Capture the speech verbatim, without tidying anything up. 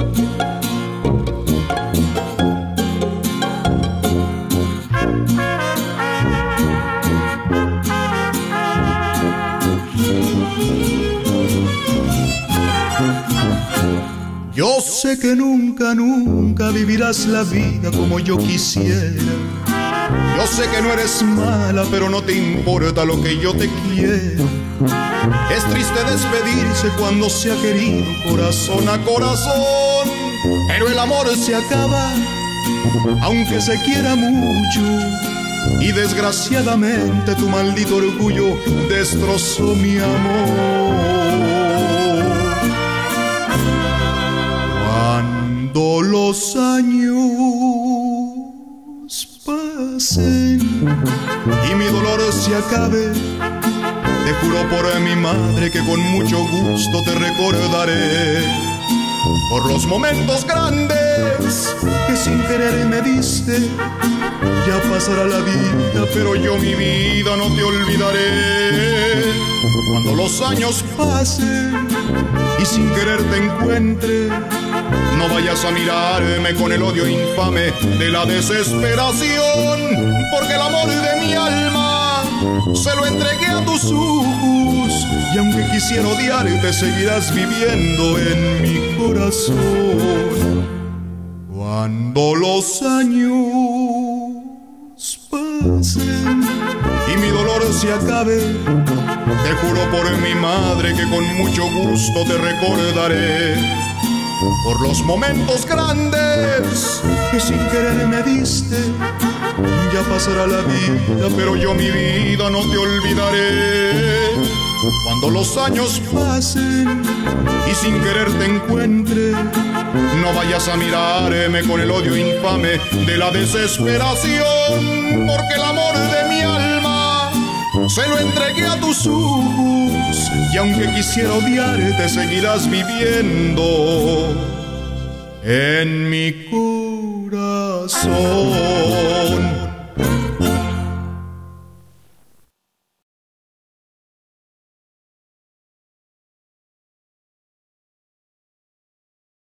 Yo sé que nunca, nunca vivirás la vida como yo quisiera. Yo sé que no eres mala, pero no te importa lo que yo te quiero. Es triste despedirse cuando se ha querido corazón a corazón, pero el amor se acaba, aunque se quiera mucho. Y desgraciadamente tu maldito orgullo destrozó mi amor. Cuando los años pasen y mi dolor se acabe, te juro por mi madre que con mucho gusto te recordaré por los momentos grandes que sin querer me diste. Ya pasará la vida, pero yo mi vida no te olvidaré. Cuando los años pasen y sin querer te encuentre, no vayas a mirarme con el odio infame de la desesperación, porque el amor de mi alma se lo entregué a tus ojos, y aunque quisiera odiarte seguirás viviendo en mi corazón. Cuando los años pasen y mi dolor se acabe, te juro por mi madre que con mucho gusto te recordaré por los momentos grandes que sin querer me diste. Ya pasará la vida, pero yo mi vida no te olvidaré. Cuando los años pasen y sin querer te encuentre, no vayas a mirarme con el odio infame de la desesperación, porque el amor de mi alma se lo entregué a tus ojos, y aunque quisiera odiarte seguirás viviendo en mi corazón.